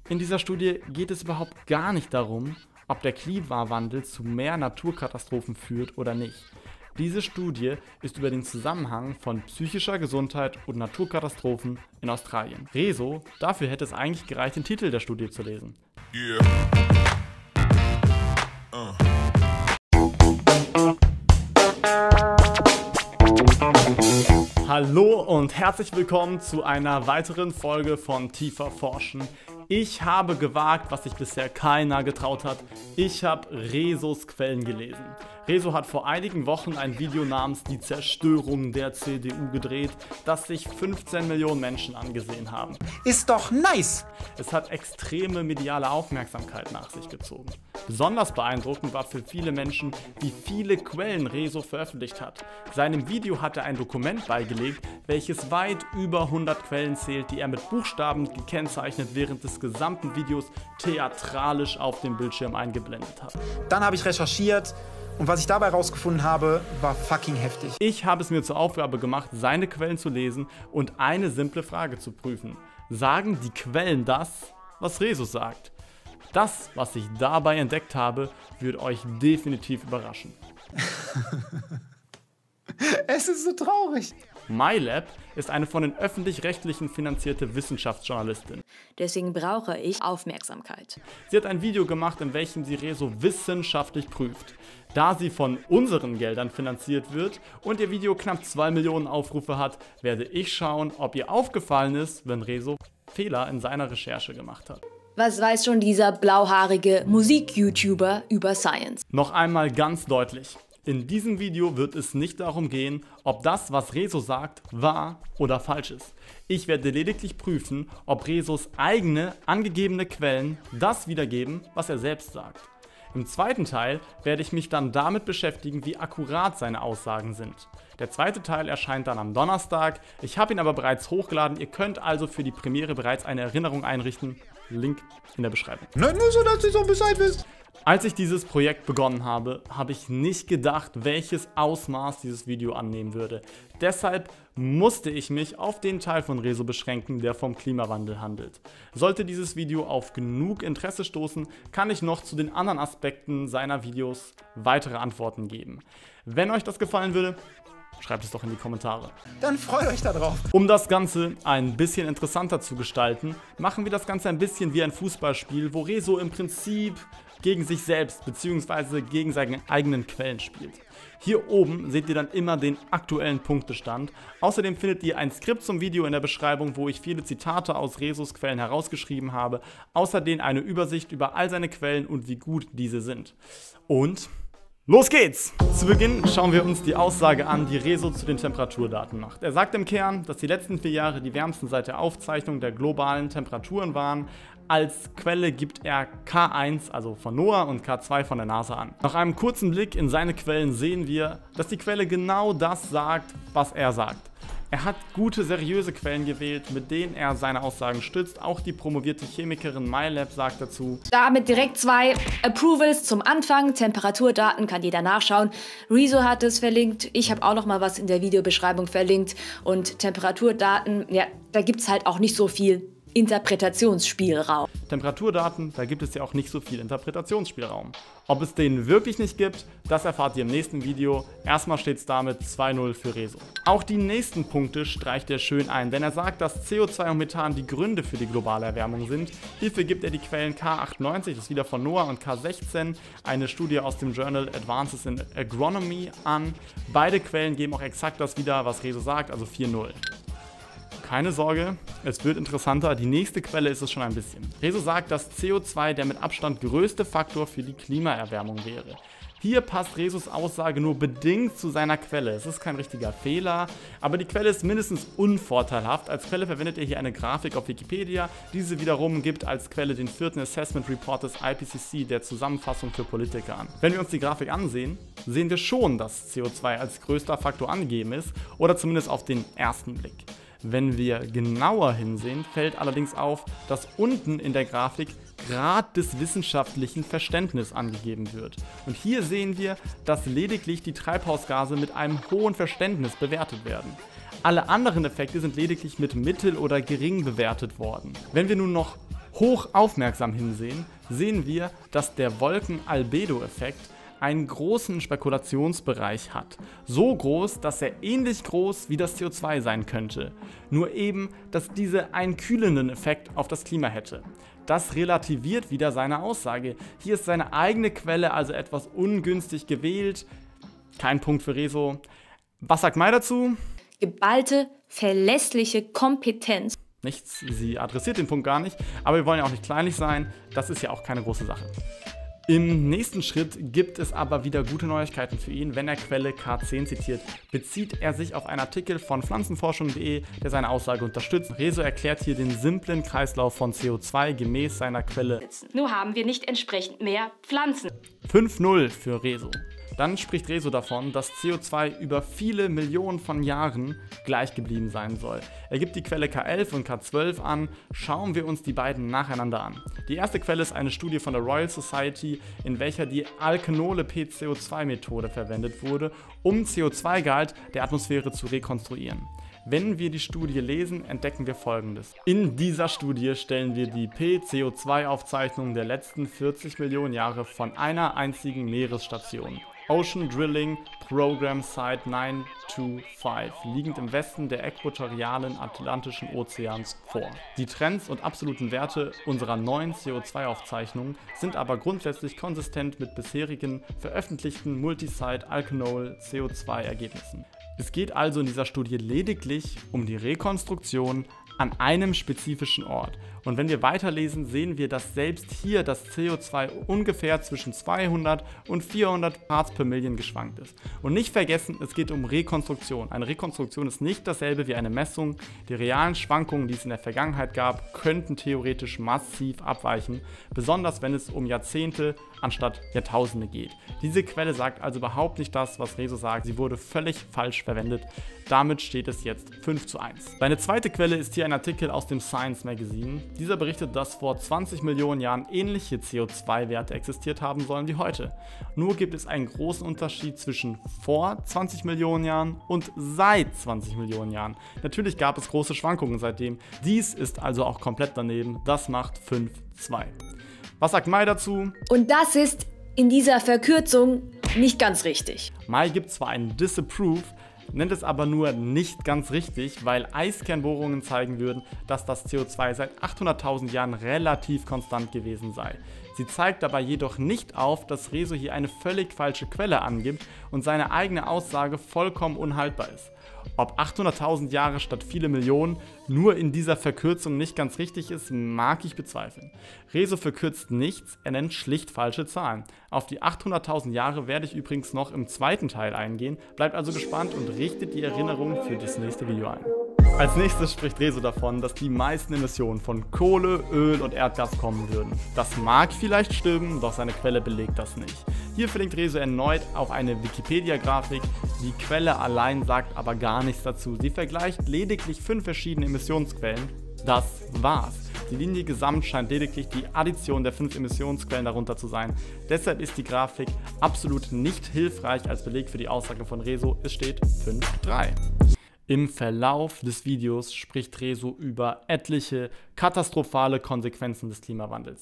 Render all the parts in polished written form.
In dieser Studie geht es überhaupt gar nicht darum, ob der Klimawandel zu mehr Naturkatastrophen führt oder nicht. Diese Studie ist über den Zusammenhang von psychischer Gesundheit und Naturkatastrophen in Australien. Rezo, dafür hätte es eigentlich gereicht, den Titel der Studie zu lesen. Yeah. Hallo und herzlich willkommen zu einer weiteren Folge von Tiefer Forschen. Ich habe gewagt, was sich bisher keiner getraut hat. Ich habe Rezos Quellen gelesen. Rezo hat vor einigen Wochen ein Video namens Die Zerstörung der CDU gedreht, das sich 15 Millionen Menschen angesehen haben. Ist doch nice! Es hat extreme mediale Aufmerksamkeit nach sich gezogen. Besonders beeindruckend war für viele Menschen, wie viele Quellen Rezo veröffentlicht hat. Seinem Video hat er ein Dokument beigelegt, welches weit über 100 Quellen zählt, die er mit Buchstaben gekennzeichnet während des gesamten Videos theatralisch auf dem Bildschirm eingeblendet hat. Dann habe ich recherchiert und was ich dabei rausgefunden habe, war fucking heftig. Ich habe es mir zur Aufgabe gemacht, seine Quellen zu lesen und eine simple Frage zu prüfen. Sagen die Quellen das, was Rezo sagt? Das, was ich dabei entdeckt habe, wird euch definitiv überraschen. Es ist so traurig. MyLab ist eine von den öffentlich-rechtlichen finanzierte Wissenschaftsjournalistin. Deswegen brauche ich Aufmerksamkeit. Sie hat ein Video gemacht, in welchem sie Rezo wissenschaftlich prüft. Da sie von unseren Geldern finanziert wird und ihr Video knapp 2 Millionen Aufrufe hat, werde ich schauen, ob ihr aufgefallen ist, wenn Rezo Fehler in seiner Recherche gemacht hat. Was weiß schon dieser blauhaarige Musik-YouTuber über Science? Noch einmal ganz deutlich. In diesem Video wird es nicht darum gehen, ob das, was Rezo sagt, wahr oder falsch ist. Ich werde lediglich prüfen, ob Rezos eigene, angegebene Quellen das wiedergeben, was er selbst sagt. Im zweiten Teil werde ich mich dann damit beschäftigen, wie akkurat seine Aussagen sind. Der zweite Teil erscheint dann am Donnerstag. Ich habe ihn aber bereits hochgeladen. Ihr könnt also für die Premiere bereits eine Erinnerung einrichten. Link in der Beschreibung. Nein, nur so, dass ihr so Bescheid wisst. Als ich dieses Projekt begonnen habe, habe ich nicht gedacht, welches Ausmaß dieses Video annehmen würde. Deshalb musste ich mich auf den Teil von Rezo beschränken, der vom Klimawandel handelt. Sollte dieses Video auf genug Interesse stoßen, kann ich noch zu den anderen Aspekten seiner Videos weitere Antworten geben. Wenn euch das gefallen würde, schreibt es doch in die Kommentare. Dann freut euch da drauf. Um das Ganze ein bisschen interessanter zu gestalten, machen wir das Ganze ein bisschen wie ein Fußballspiel, wo Rezo im Prinzip gegen sich selbst bzw. gegen seine eigenen Quellen spielt. Hier oben seht ihr dann immer den aktuellen Punktestand. Außerdem findet ihr ein Skript zum Video in der Beschreibung, wo ich viele Zitate aus Rezos Quellen herausgeschrieben habe. Außerdem eine Übersicht über all seine Quellen und wie gut diese sind. Und los geht's! Zu Beginn schauen wir uns die Aussage an, die Rezo zu den Temperaturdaten macht. Er sagt im Kern, dass die letzten 4 Jahre die wärmsten seit der Aufzeichnung der globalen Temperaturen waren. Als Quelle gibt er K1, also von NOAA, und K2 von der NASA an. Nach einem kurzen Blick in seine Quellen sehen wir, dass die Quelle genau das sagt, was er sagt. Er hat gute, seriöse Quellen gewählt, mit denen er seine Aussagen stützt. Auch die promovierte Chemikerin MyLab sagt dazu: Damit direkt 2 Approvals zum Anfang. Temperaturdaten kann jeder nachschauen. Rezo hat es verlinkt. Ich habe auch noch mal was in der Videobeschreibung verlinkt. Und Temperaturdaten, ja, da gibt es halt auch nicht so viel Interpretationsspielraum. Temperaturdaten, da gibt es ja auch nicht so viel Interpretationsspielraum. Ob es den wirklich nicht gibt, das erfahrt ihr im nächsten Video. Erstmal steht es damit 2-0 für Rezo. Auch die nächsten Punkte streicht er schön ein, denn er sagt, dass CO2 und Methan die Gründe für die globale Erwärmung sind. Hierfür gibt er die Quellen K98, das ist wieder von NOAA, und K16, eine Studie aus dem Journal Advances in Agronomy, an. Beide Quellen geben auch exakt das wieder, was Rezo sagt, also 4-0. Keine Sorge, es wird interessanter, die nächste Quelle ist es schon ein bisschen. Rezo sagt, dass CO2 der mit Abstand größte Faktor für die Klimaerwärmung wäre. Hier passt Rezos Aussage nur bedingt zu seiner Quelle. Es ist kein richtiger Fehler, aber die Quelle ist mindestens unvorteilhaft. Als Quelle verwendet er hier eine Grafik auf Wikipedia. Diese wiederum gibt als Quelle den 4. Assessment Report des IPCC, der Zusammenfassung für Politiker, an. Wenn wir uns die Grafik ansehen, sehen wir schon, dass CO2 als größter Faktor angegeben ist, oder zumindest auf den ersten Blick. Wenn wir genauer hinsehen, fällt allerdings auf, dass unten in der Grafik Grad des wissenschaftlichen Verständnisses angegeben wird. Und hier sehen wir, dass lediglich die Treibhausgase mit einem hohen Verständnis bewertet werden. Alle anderen Effekte sind lediglich mit mittel oder gering bewertet worden. Wenn wir nun noch hoch aufmerksam hinsehen, sehen wir, dass der Wolken-Albedo-Effekt einen großen Spekulationsbereich hat. So groß, dass er ähnlich groß wie das CO2 sein könnte. Nur eben, dass diese einen kühlenden Effekt auf das Klima hätte. Das relativiert wieder seine Aussage. Hier ist seine eigene Quelle also etwas ungünstig gewählt. Kein Punkt für Rezo. Was sagt Mai dazu? Geballte, verlässliche Kompetenz. Nichts, sie adressiert den Punkt gar nicht, aber wir wollen ja auch nicht kleinlich sein. Das ist ja auch keine große Sache. Im nächsten Schritt gibt es aber wieder gute Neuigkeiten für ihn. Wenn er Quelle K10 zitiert, bezieht er sich auf einen Artikel von pflanzenforschung.de, der seine Aussage unterstützt. Rezo erklärt hier den simplen Kreislauf von CO2 gemäß seiner Quelle. Nur haben wir nicht entsprechend mehr Pflanzen. 5-0 für Rezo. Dann spricht Rezo davon, dass CO2 über viele Millionen von Jahren gleich geblieben sein soll. Er gibt die Quelle K11 und K12 an. Schauen wir uns die beiden nacheinander an. Die erste Quelle ist eine Studie von der Royal Society, in welcher die Alkenole-PCO2-Methode verwendet wurde, um CO2-Gehalt der Atmosphäre zu rekonstruieren. Wenn wir die Studie lesen, entdecken wir Folgendes. In dieser Studie stellen wir die PCO2-Aufzeichnung der letzten 40 Millionen Jahre von einer einzigen Meeresstation, Ocean Drilling Program Site 925, liegend im Westen der äquatorialen Atlantischen Ozeans vor. Die Trends und absoluten Werte unserer neuen CO2-Aufzeichnungen sind aber grundsätzlich konsistent mit bisherigen veröffentlichten Multisite-Alkenol-CO2-Ergebnissen. Es geht also in dieser Studie lediglich um die Rekonstruktion an einem spezifischen Ort. Und wenn wir weiterlesen, sehen wir, dass selbst hier das CO2 ungefähr zwischen 200 und 400 Parts per Million geschwankt ist. Und nicht vergessen, es geht um Rekonstruktion. Eine Rekonstruktion ist nicht dasselbe wie eine Messung. Die realen Schwankungen, die es in der Vergangenheit gab, könnten theoretisch massiv abweichen, besonders wenn es um Jahrzehnte anstatt Jahrtausende geht. Diese Quelle sagt also überhaupt nicht das, was Rezo sagt. Sie wurde völlig falsch verwendet. Damit steht es jetzt 5:1. Seine zweite Quelle ist hier ein Artikel aus dem Science Magazine. Dieser berichtet, dass vor 20 Millionen Jahren ähnliche CO2-Werte existiert haben sollen wie heute. Nur gibt es einen großen Unterschied zwischen vor 20 Millionen Jahren und seit 20 Millionen Jahren. Natürlich gab es große Schwankungen seitdem. Dies ist also auch komplett daneben. Das macht 5:2. Was sagt Mai dazu? Und das ist in dieser Verkürzung nicht ganz richtig. Mai gibt zwar einen Disapprove, nennt es aber nur nicht ganz richtig, weil Eiskernbohrungen zeigen würden, dass das CO2 seit 800.000 Jahren relativ konstant gewesen sei. Sie zeigt dabei jedoch nicht auf, dass Rezo hier eine völlig falsche Quelle angibt und seine eigene Aussage vollkommen unhaltbar ist. Ob 800.000 Jahre statt viele Millionen nur in dieser Verkürzung nicht ganz richtig ist, mag ich bezweifeln. Rezo verkürzt nichts, er nennt schlicht falsche Zahlen. Auf die 800.000 Jahre werde ich übrigens noch im zweiten Teil eingehen, bleibt also gespannt und richtet die Erinnerung für das nächste Video ein. Als nächstes spricht Rezo davon, dass die meisten Emissionen von Kohle, Öl und Erdgas kommen würden. Das mag vielleicht stimmen, doch seine Quelle belegt das nicht. Hier verlinkt Rezo erneut auf eine Wikipedia-Grafik. Die Quelle allein sagt aber gar nichts dazu. Sie vergleicht lediglich 5 verschiedene Emissionsquellen. Das war's. Die Linie gesamt scheint lediglich die Addition der 5 Emissionsquellen darunter zu sein. Deshalb ist die Grafik absolut nicht hilfreich als Beleg für die Aussage von Rezo. Es steht 5:3. Im Verlauf des Videos spricht Rezo über etliche katastrophale Konsequenzen des Klimawandels.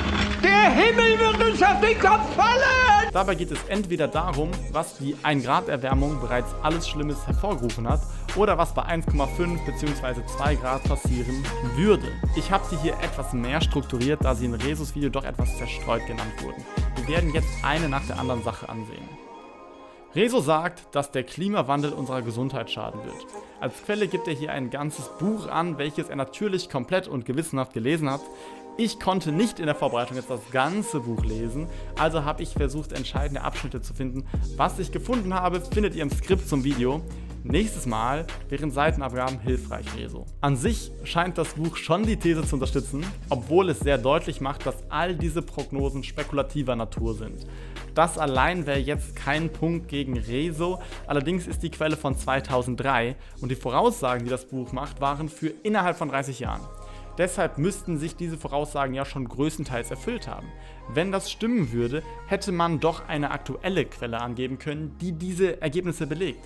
Der Himmel wird uns auf den Kopf fallen! Dabei geht es entweder darum, was die 1 Grad Erwärmung bereits alles Schlimmes hervorgerufen hat, oder was bei 1,5 bzw. 2 Grad passieren würde. Ich habe sie hier etwas mehr strukturiert, da sie in Rezos Video doch etwas zerstreut genannt wurden. Wir werden jetzt eine nach der anderen Sache ansehen. Rezo sagt, dass der Klimawandel unserer Gesundheit schaden wird. Als Quelle gibt er hier ein ganzes Buch an, welches er natürlich komplett und gewissenhaft gelesen hat. Ich konnte nicht in der Vorbereitung jetzt das ganze Buch lesen, also habe ich versucht, entscheidende Abschnitte zu finden. Was ich gefunden habe, findet ihr im Skript zum Video. Nächstes Mal wären Seitenabgaben hilfreich, Rezo. An sich scheint das Buch schon die These zu unterstützen, obwohl es sehr deutlich macht, dass all diese Prognosen spekulativer Natur sind. Das allein wäre jetzt kein Punkt gegen Rezo, allerdings ist die Quelle von 2003 und die Voraussagen, die das Buch macht, waren für innerhalb von 30 Jahren. Deshalb müssten sich diese Voraussagen ja schon größtenteils erfüllt haben. Wenn das stimmen würde, hätte man doch eine aktuelle Quelle angeben können, die diese Ergebnisse belegt.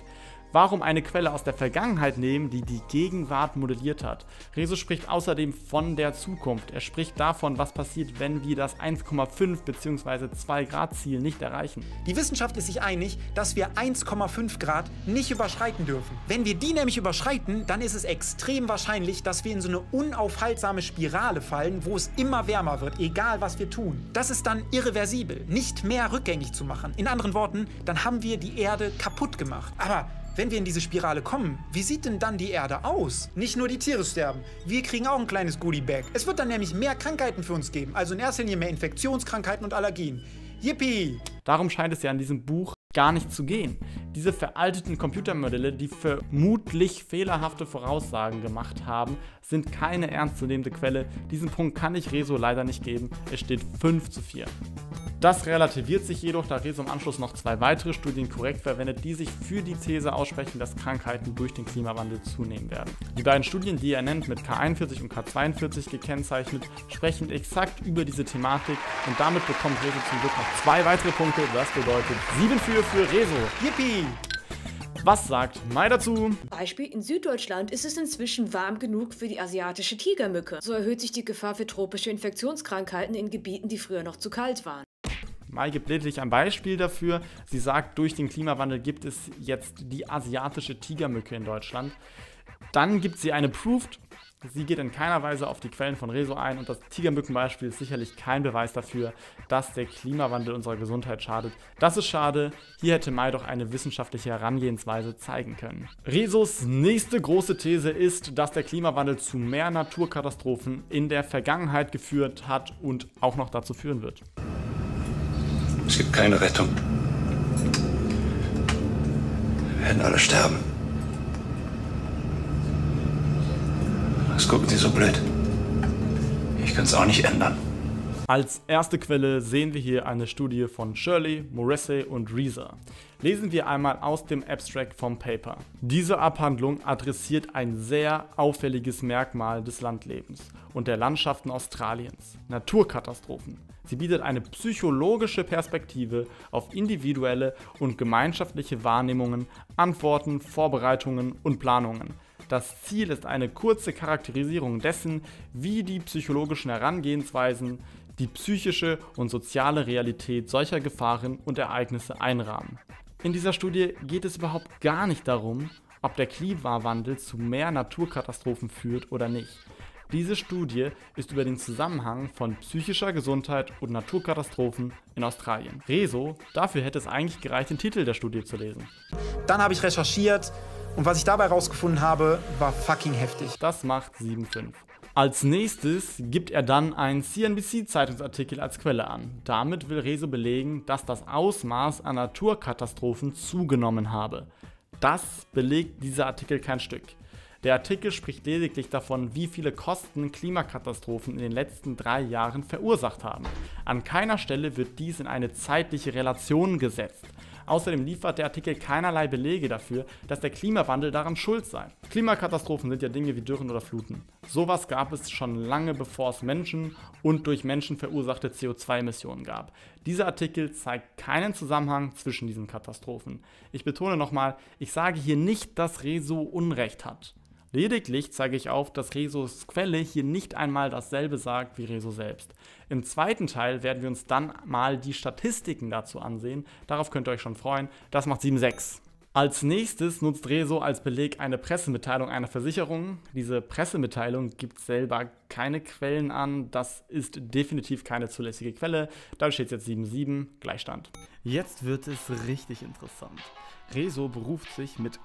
Warum eine Quelle aus der Vergangenheit nehmen, die die Gegenwart modelliert hat? Rezo spricht außerdem von der Zukunft. Er spricht davon, was passiert, wenn wir das 1,5 bzw. 2 Grad Ziel nicht erreichen. Die Wissenschaft ist sich einig, dass wir 1,5 Grad nicht überschreiten dürfen. Wenn wir die nämlich überschreiten, dann ist es extrem wahrscheinlich, dass wir in so eine unaufhaltsame Spirale fallen, wo es immer wärmer wird, egal was wir tun. Das ist dann irreversibel, nicht mehr rückgängig zu machen. In anderen Worten, dann haben wir die Erde kaputt gemacht. Aber wenn wir in diese Spirale kommen, wie sieht denn dann die Erde aus? Nicht nur die Tiere sterben, wir kriegen auch ein kleines Goodie-Bag. Es wird dann nämlich mehr Krankheiten für uns geben, also in erster Linie mehr Infektionskrankheiten und Allergien. Yippie! Darum scheint es ja in diesem Buch gar nicht zu gehen. Diese veralteten Computermodelle, die vermutlich fehlerhafte Voraussagen gemacht haben, sind keine ernstzunehmende Quelle. Diesen Punkt kann ich Rezo leider nicht geben. Es steht 5:4. Das relativiert sich jedoch, da Rezo im Anschluss noch 2 weitere Studien korrekt verwendet, die sich für die These aussprechen, dass Krankheiten durch den Klimawandel zunehmen werden. Die beiden Studien, die er nennt, mit K41 und K42 gekennzeichnet, sprechen exakt über diese Thematik und damit bekommt Rezo zum Glück noch 2 weitere Punkte. Das bedeutet 7:4 für Rezo. Yippie! Was sagt Mai dazu? Beispiel: In Süddeutschland ist es inzwischen warm genug für die asiatische Tigermücke. So erhöht sich die Gefahr für tropische Infektionskrankheiten in Gebieten, die früher noch zu kalt waren. Mai gibt lediglich ein Beispiel dafür. Sie sagt, durch den Klimawandel gibt es jetzt die asiatische Tigermücke in Deutschland. Dann gibt sie eine Proved. Sie geht in keiner Weise auf die Quellen von Rezo ein und das Tigermückenbeispiel ist sicherlich kein Beweis dafür, dass der Klimawandel unserer Gesundheit schadet. Das ist schade, hier hätte Mai doch eine wissenschaftliche Herangehensweise zeigen können. Rezos nächste große These ist, dass der Klimawandel zu mehr Naturkatastrophen in der Vergangenheit geführt hat und auch noch dazu führen wird. Es gibt keine Rettung. Wir werden alle sterben. Was gucken Sie so blöd? Ich kann es auch nicht ändern. Als erste Quelle sehen wir hier eine Studie von Shirley, Morrissey und Reeser. Lesen wir einmal aus dem Abstract vom Paper. Diese Abhandlung adressiert ein sehr auffälliges Merkmal des Landlebens und der Landschaften Australiens: Naturkatastrophen. Sie bietet eine psychologische Perspektive auf individuelle und gemeinschaftliche Wahrnehmungen, Antworten, Vorbereitungen und Planungen. Das Ziel ist eine kurze Charakterisierung dessen, wie die psychologischen Herangehensweisen die psychische und soziale Realität solcher Gefahren und Ereignisse einrahmen. In dieser Studie geht es überhaupt gar nicht darum, ob der Klimawandel zu mehr Naturkatastrophen führt oder nicht. Diese Studie ist über den Zusammenhang von psychischer Gesundheit und Naturkatastrophen in Australien. Rezo, dafür hätte es eigentlich gereicht, den Titel der Studie zu lesen. Dann habe ich recherchiert und was ich dabei rausgefunden habe, war fucking heftig. Das macht 7,5. Als nächstes gibt er dann einen CNBC-Zeitungsartikel als Quelle an. Damit will Rezo belegen, dass das Ausmaß an Naturkatastrophen zugenommen habe. Das belegt dieser Artikel kein Stück. Der Artikel spricht lediglich davon, wie viele Kosten Klimakatastrophen in den letzten 3 Jahren verursacht haben. An keiner Stelle wird dies in eine zeitliche Relation gesetzt. Außerdem liefert der Artikel keinerlei Belege dafür, dass der Klimawandel daran schuld sei. Klimakatastrophen sind ja Dinge wie Dürren oder Fluten. Sowas gab es schon lange, bevor es Menschen und durch Menschen verursachte CO2-Emissionen gab. Dieser Artikel zeigt keinen Zusammenhang zwischen diesen Katastrophen. Ich betone nochmal, ich sage hier nicht, dass Rezo Unrecht hat. Lediglich zeige ich auf, dass Rezos Quelle hier nicht einmal dasselbe sagt wie Rezo selbst. Im zweiten Teil werden wir uns dann mal die Statistiken dazu ansehen. Darauf könnt ihr euch schon freuen. Das macht 7,6. Als nächstes nutzt Rezo als Beleg eine Pressemitteilung einer Versicherung. Diese Pressemitteilung gibt selber keine Quellen an. Das ist definitiv keine zulässige Quelle. Da steht jetzt 7,7, Gleichstand. Jetzt wird es richtig interessant. Rezo beruft sich mit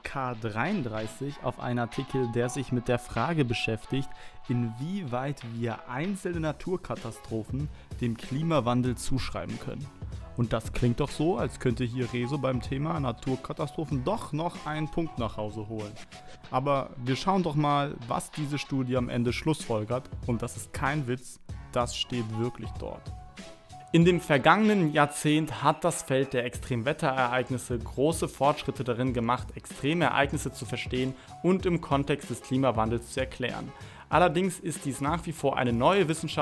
K33 auf einen Artikel, der sich mit der Frage beschäftigt, inwieweit wir einzelne Naturkatastrophen dem Klimawandel zuschreiben können. Und das klingt doch so, als könnte hier Rezo beim Thema Naturkatastrophen doch noch einen Punkt nach Hause holen. Aber wir schauen doch mal, was diese Studie am Ende schlussfolgert. Und das ist kein Witz, das steht wirklich dort. In dem vergangenen Jahrzehnt hat das Feld der Extremwetterereignisse große Fortschritte darin gemacht, extreme Ereignisse zu verstehen und im Kontext des Klimawandels zu erklären. Allerdings ist dies nach wie vor eine neue Wissenschaft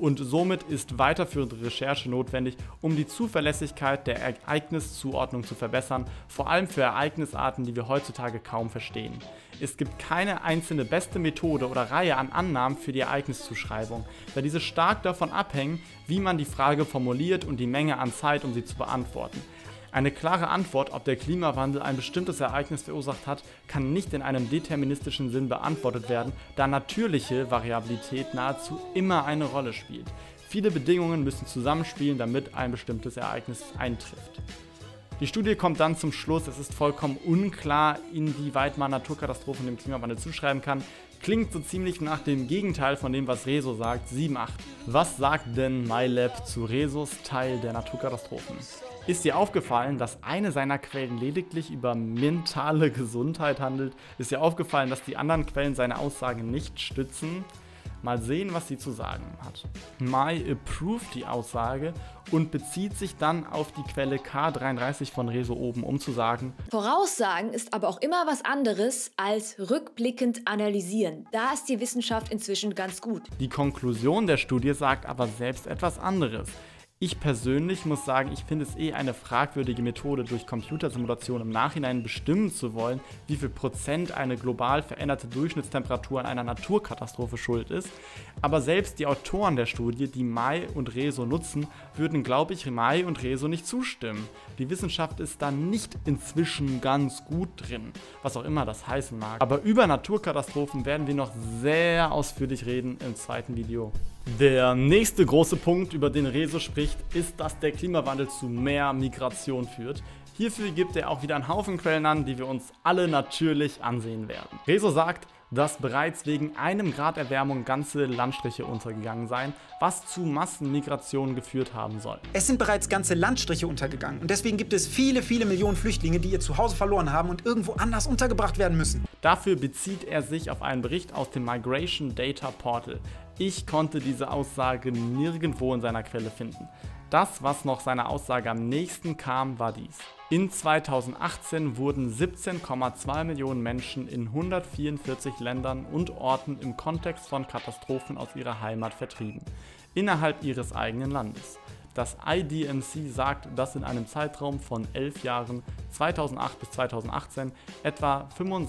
und somit ist weiterführende Recherche notwendig, um die Zuverlässigkeit der Ereigniszuordnung zu verbessern, vor allem für Ereignisarten, die wir heutzutage kaum verstehen. Es gibt keine einzelne beste Methode oder Reihe an Annahmen für die Ereigniszuschreibung, da diese stark davon abhängen, wie man die Frage formuliert und die Menge an Zeit, um sie zu beantworten. Eine klare Antwort, ob der Klimawandel ein bestimmtes Ereignis verursacht hat, kann nicht in einem deterministischen Sinn beantwortet werden, da natürliche Variabilität nahezu immer eine Rolle spielt. Viele Bedingungen müssen zusammenspielen, damit ein bestimmtes Ereignis eintrifft. Die Studie kommt dann zum Schluss, es ist vollkommen unklar, inwieweit man Naturkatastrophen dem Klimawandel zuschreiben kann. Klingt so ziemlich nach dem Gegenteil von dem, was Rezo sagt, 7,8. Was sagt denn MyLab zu Rezos Teil der Naturkatastrophen? Ist dir aufgefallen, dass eine seiner Quellen lediglich über mentale Gesundheit handelt? Ist dir aufgefallen, dass die anderen Quellen seine Aussagen nicht stützen? Mal sehen, was sie zu sagen hat. My approved die Aussage und bezieht sich dann auf die Quelle K33 von Rezo oben, um zu sagen: Voraussagen ist aber auch immer was anderes als rückblickend analysieren. Da ist die Wissenschaft inzwischen ganz gut. Die Konklusion der Studie sagt aber selbst etwas anderes. Ich persönlich muss sagen, ich finde es eine fragwürdige Methode, durch Computersimulation im Nachhinein bestimmen zu wollen, wie viel Prozent eine global veränderte Durchschnittstemperatur an einer Naturkatastrophe schuld ist. Aber selbst die Autoren der Studie, die My und Rezo nutzen, würden, glaube ich, My und Rezo nicht zustimmen. Die Wissenschaft ist da nicht inzwischen ganz gut drin, was auch immer das heißen mag. Aber über Naturkatastrophen werden wir noch sehr ausführlich reden im zweiten Video. Der nächste große Punkt, über den Rezo spricht, ist, dass der Klimawandel zu mehr Migration führt. Hierfür gibt er auch wieder einen Haufen Quellen an, die wir uns alle natürlich ansehen werden. Rezo sagt, dass bereits wegen 1 Grad Erwärmung ganze Landstriche untergegangen seien, was zu Massenmigrationen geführt haben soll. Es sind bereits ganze Landstriche untergegangen und deswegen gibt es viele Millionen Flüchtlinge, die ihr Zuhause verloren haben und irgendwo anders untergebracht werden müssen. Dafür bezieht er sich auf einen Bericht aus dem Migration Data Portal. Ich konnte diese Aussage nirgendwo in seiner Quelle finden. Das, was noch seiner Aussage am nächsten kam, war dies. In 2018 wurden 17,2 Millionen Menschen in 144 Ländern und Orten im Kontext von Katastrophen aus ihrer Heimat vertrieben, innerhalb ihres eigenen Landes. Das IDMC sagt, dass in einem Zeitraum von 11 Jahren, 2008 bis 2018, etwa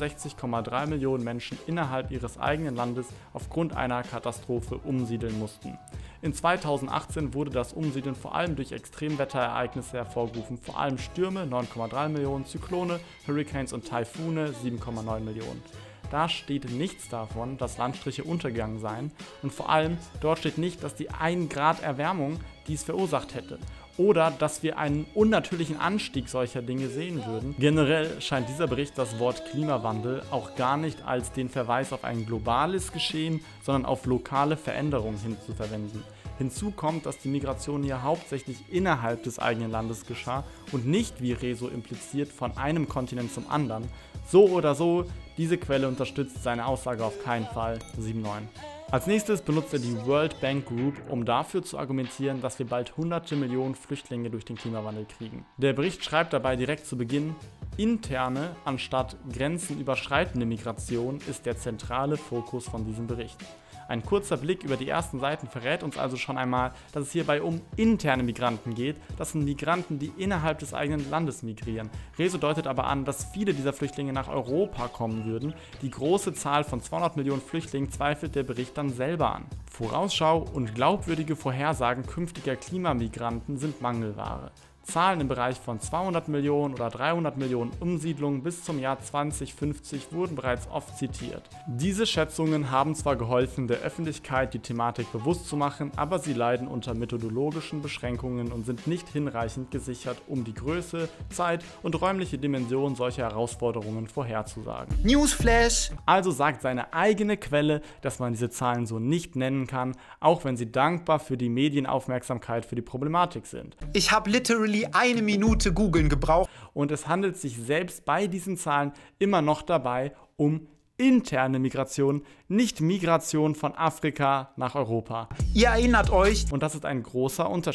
65,3 Millionen Menschen innerhalb ihres eigenen Landes aufgrund einer Katastrophe umsiedeln mussten. In 2018 wurde das Umsiedeln vor allem durch Extremwetterereignisse hervorgerufen, vor allem Stürme 9,3 Millionen, Zyklone, Hurricanes und Taifune 7,9 Millionen. Da steht nichts davon, dass Landstriche untergegangen seien und vor allem dort steht nicht, dass die 1 Grad Erwärmung dies verursacht hätte oder dass wir einen unnatürlichen Anstieg solcher Dinge sehen würden. Generell scheint dieser Bericht das Wort Klimawandel auch gar nicht als den Verweis auf ein globales Geschehen, sondern auf lokale Veränderungen hinzuverwenden. Hinzu kommt, dass die Migration hier hauptsächlich innerhalb des eigenen Landes geschah und nicht, wie Rezo impliziert, von einem Kontinent zum anderen. So oder so, diese Quelle unterstützt seine Aussage auf keinen Fall. 7,9. Als nächstes benutzt er die World Bank Group, um dafür zu argumentieren, dass wir bald hunderte Millionen Flüchtlinge durch den Klimawandel kriegen. Der Bericht schreibt dabei direkt zu Beginn: Interne anstatt grenzenüberschreitende Migration ist der zentrale Fokus von diesem Bericht. Ein kurzer Blick über die ersten Seiten verrät uns also schon einmal, dass es hierbei um interne Migranten geht. Das sind Migranten, die innerhalb des eigenen Landes migrieren. Rezo deutet aber an, dass viele dieser Flüchtlinge nach Europa kommen würden. Die große Zahl von 200 Millionen Flüchtlingen zweifelt der Bericht dann selber an. Vorausschau und glaubwürdige Vorhersagen künftiger Klimamigranten sind Mangelware. Zahlen im Bereich von 200 Millionen oder 300 Millionen Umsiedlungen bis zum Jahr 2050 wurden bereits oft zitiert. Diese Schätzungen haben zwar geholfen, der Öffentlichkeit die Thematik bewusst zu machen, aber sie leiden unter methodologischen Beschränkungen und sind nicht hinreichend gesichert, um die Größe, Zeit und räumliche Dimension solcher Herausforderungen vorherzusagen. Newsflash! Also sagt seine eigene Quelle, dass man diese Zahlen so nicht nennen kann, auch wenn sie dankbar für die Medienaufmerksamkeit für die Problematik sind. Ich habe literally 1 Minute googeln gebraucht. Und es handelt sich selbst bei diesen Zahlen immer noch dabei um interne Migration, nicht Migration von Afrika nach Europa. Ihr erinnert euch. Und das ist ein großer Unterschied.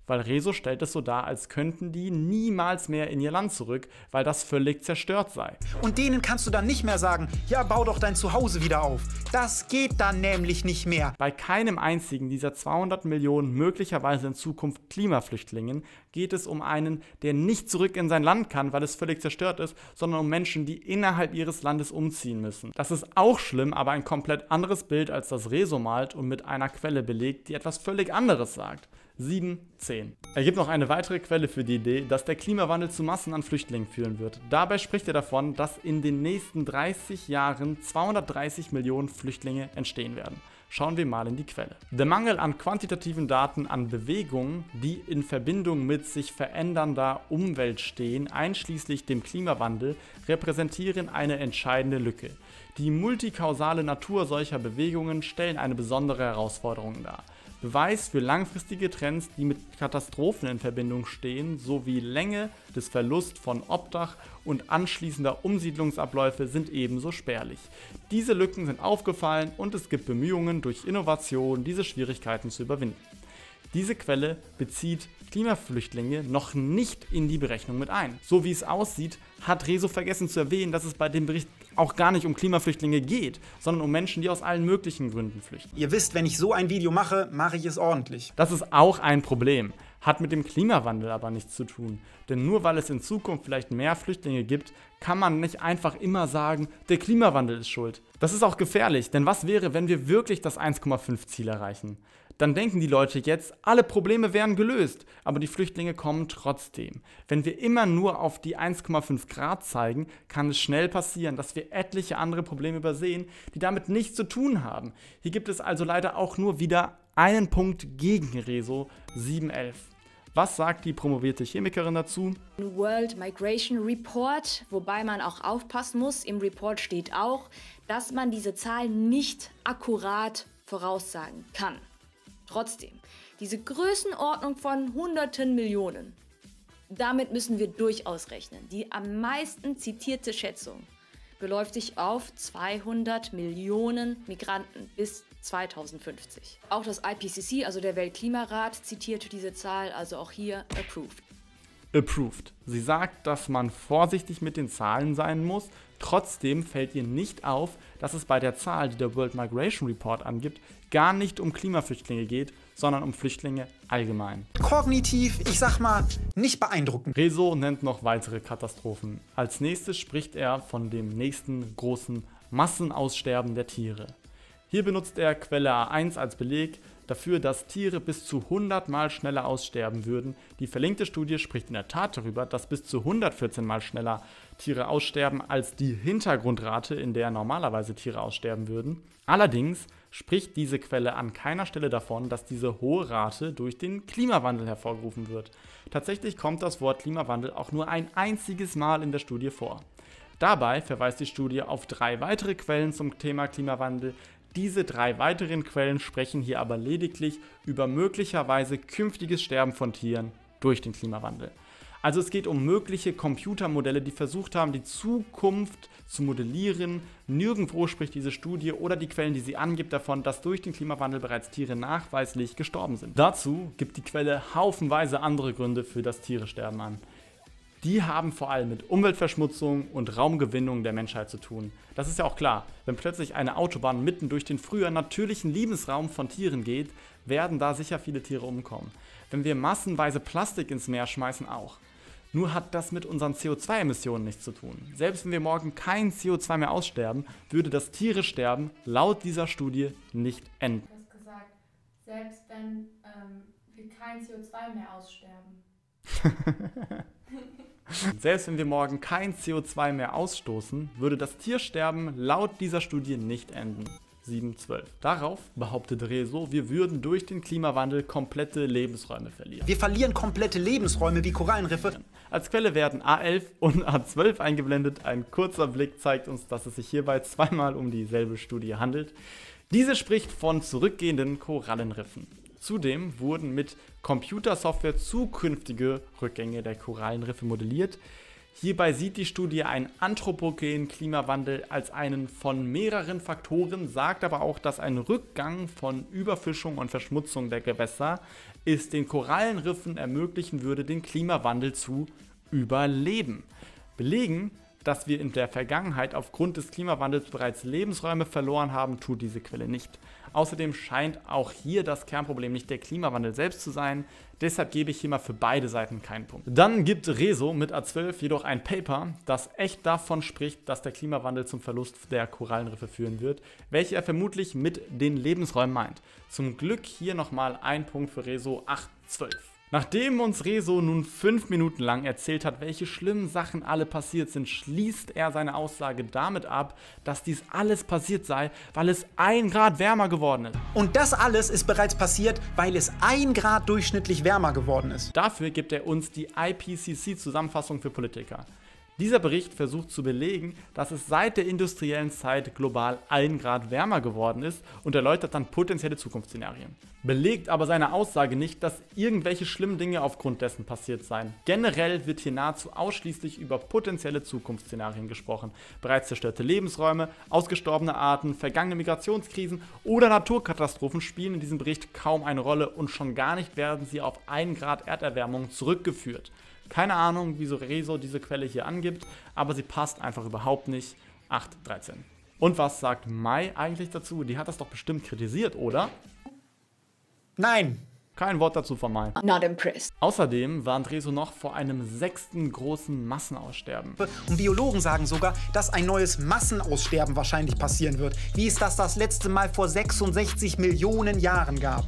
weil Rezo stellt es so dar, als könnten die niemals mehr in ihr Land zurück, weil das völlig zerstört sei. Und denen kannst du dann nicht mehr sagen, ja, bau doch dein Zuhause wieder auf. Das geht dann nämlich nicht mehr. Bei keinem einzigen dieser 200 Millionen möglicherweise in Zukunft Klimaflüchtlingen geht es um einen, der nicht zurück in sein Land kann, weil es völlig zerstört ist, sondern um Menschen, die innerhalb ihres Landes umziehen müssen. Das ist auch schlimm, aber ein komplett anderes Bild, als das Rezo malt und mit einer Quelle belegt, die etwas völlig anderes sagt. 7,10. Er gibt noch eine weitere Quelle für die Idee, dass der Klimawandel zu Massen an Flüchtlingen führen wird. Dabei spricht er davon, dass in den nächsten 30 Jahren 230 Millionen Flüchtlinge entstehen werden. Schauen wir mal in die Quelle. Der Mangel an quantitativen Daten an Bewegungen, die in Verbindung mit sich verändernder Umwelt stehen, einschließlich dem Klimawandel, repräsentieren eine entscheidende Lücke. Die multikausale Natur solcher Bewegungen stellen eine besondere Herausforderung dar. Beweis für langfristige Trends, die mit Katastrophen in Verbindung stehen, sowie Länge des Verlusts von Obdach und anschließender Umsiedlungsabläufe sind ebenso spärlich. Diese Lücken sind aufgefallen und es gibt Bemühungen, durch Innovation diese Schwierigkeiten zu überwinden. Diese Quelle bezieht Klimaflüchtlinge noch nicht in die Berechnung mit ein. So wie es aussieht, hat Rezo vergessen zu erwähnen, dass es bei dem Bericht auch gar nicht um Klimaflüchtlinge geht, sondern um Menschen, die aus allen möglichen Gründen flüchten. Ihr wisst, wenn ich so ein Video mache, mache ich es ordentlich. Das ist auch ein Problem, hat mit dem Klimawandel aber nichts zu tun. Denn nur weil es in Zukunft vielleicht mehr Flüchtlinge gibt, kann man nicht einfach immer sagen, der Klimawandel ist schuld. Das ist auch gefährlich, denn was wäre, wenn wir wirklich das 1,5 Ziel erreichen? Dann denken die Leute jetzt, alle Probleme wären gelöst, aber die Flüchtlinge kommen trotzdem. Wenn wir immer nur auf die 1,5 Grad zeigen, kann es schnell passieren, dass wir etliche andere Probleme übersehen, die damit nichts zu tun haben. Hier gibt es also leider auch nur wieder einen Punkt gegen Rezo, 7,11. Was sagt die promovierte Chemikerin dazu? World Migration Report, wobei man auch aufpassen muss, im Report steht auch, dass man diese Zahlen nicht akkurat voraussagen kann. Trotzdem, diese Größenordnung von hunderten Millionen, damit müssen wir durchaus rechnen. Die am meisten zitierte Schätzung beläuft sich auf 200 Millionen Migranten bis 2050. Auch das IPCC, also der Weltklimarat, zitiert diese Zahl, also auch hier approved. Approved. Sie sagt, dass man vorsichtig mit den Zahlen sein muss. Trotzdem fällt ihr nicht auf, dass es bei der Zahl, die der World Migration Report angibt, gar nicht um Klimaflüchtlinge geht, sondern um Flüchtlinge allgemein. Kognitiv, ich sag mal, nicht beeindruckend. Rezo nennt noch weitere Katastrophen. Als nächstes spricht er von dem nächsten großen Massenaussterben der Tiere. Hier benutzt er Quelle A1 als Beleg dafür, dass Tiere bis zu 100 Mal schneller aussterben würden. Die verlinkte Studie spricht in der Tat darüber, dass bis zu 114 Mal schneller Tiere aussterben als die Hintergrundrate, in der normalerweise Tiere aussterben würden. Allerdings spricht diese Quelle an keiner Stelle davon, dass diese hohe Rate durch den Klimawandel hervorgerufen wird. Tatsächlich kommt das Wort Klimawandel auch nur ein einziges Mal in der Studie vor. Dabei verweist die Studie auf 3 weitere Quellen zum Thema Klimawandel. Diese 3 weiteren Quellen sprechen hier aber lediglich über möglicherweise künftiges Sterben von Tieren durch den Klimawandel. Also es geht um mögliche Computermodelle, die versucht haben, die Zukunft zu modellieren. Nirgendwo spricht diese Studie oder die Quellen, die sie angibt, davon, dass durch den Klimawandel bereits Tiere nachweislich gestorben sind. Dazu gibt die Quelle haufenweise andere Gründe für das Tieresterben an. Die haben vor allem mit Umweltverschmutzung und Raumgewinnung der Menschheit zu tun. Das ist ja auch klar, wenn plötzlich eine Autobahn mitten durch den früher natürlichen Lebensraum von Tieren geht, werden da sicher viele Tiere umkommen. Wenn wir massenweise Plastik ins Meer schmeißen auch. Nur hat das mit unseren CO2-Emissionen nichts zu tun. Selbst wenn wir morgen kein CO2 mehr aussterben, würde das Tieresterben laut dieser Studie nicht enden. Du hast gesagt, selbst wenn wir kein CO2 mehr aussterben. Selbst wenn wir morgen kein CO2 mehr ausstoßen, würde das Tiersterben laut dieser Studie nicht enden. 7,12. Darauf behauptet Rezo, wir würden durch den Klimawandel komplette Lebensräume verlieren. Wir verlieren komplette Lebensräume wie Korallenriffe. Als Quelle werden A11 und A12 eingeblendet. Ein kurzer Blick zeigt uns, dass es sich hierbei zweimal um dieselbe Studie handelt. Diese spricht von zurückgehenden Korallenriffen. Zudem wurden mit Computersoftware zukünftige Rückgänge der Korallenriffe modelliert. Hierbei sieht die Studie einen anthropogenen Klimawandel als einen von mehreren Faktoren, sagt aber auch, dass ein Rückgang von Überfischung und Verschmutzung der Gewässer es den Korallenriffen ermöglichen würde, den Klimawandel zu überleben. Belegen, dass wir in der Vergangenheit aufgrund des Klimawandels bereits Lebensräume verloren haben, tut diese Quelle nicht. Außerdem scheint auch hier das Kernproblem nicht der Klimawandel selbst zu sein, deshalb gebe ich hier mal für beide Seiten keinen Punkt. Dann gibt Rezo mit A12 jedoch ein Paper, das echt davon spricht, dass der Klimawandel zum Verlust der Korallenriffe führen wird, welche er vermutlich mit den Lebensräumen meint. Zum Glück hier nochmal ein Punkt für Rezo 812. Nachdem uns Rezo nun 5 Minuten lang erzählt hat, welche schlimmen Sachen alle passiert sind, schließt er seine Aussage damit ab, dass dies alles passiert sei, weil es 1 Grad wärmer geworden ist. Und das alles ist bereits passiert, weil es 1 Grad durchschnittlich wärmer geworden ist. Dafür gibt er uns die IPCC-Zusammenfassung für Politiker. Dieser Bericht versucht zu belegen, dass es seit der industriellen Zeit global 1 Grad wärmer geworden ist und erläutert dann potenzielle Zukunftsszenarien. Belegt aber seine Aussage nicht, dass irgendwelche schlimmen Dinge aufgrund dessen passiert seien. Generell wird hier nahezu ausschließlich über potenzielle Zukunftsszenarien gesprochen. Bereits zerstörte Lebensräume, ausgestorbene Arten, vergangene Migrationskrisen oder Naturkatastrophen spielen in diesem Bericht kaum eine Rolle und schon gar nicht werden sie auf 1 Grad Erderwärmung zurückgeführt. Keine Ahnung, wieso Rezo diese Quelle hier angibt, aber sie passt einfach überhaupt nicht. 813. Und was sagt Mai eigentlich dazu? Die hat das doch bestimmt kritisiert, oder? Nein. Kein Wort dazu von Mai. Not impressed. Außerdem warnt Rezo noch vor einem 6. großen Massenaussterben. Und Biologen sagen sogar, dass ein neues Massenaussterben wahrscheinlich passieren wird, wie es das letzte Mal vor 66 Millionen Jahren gab.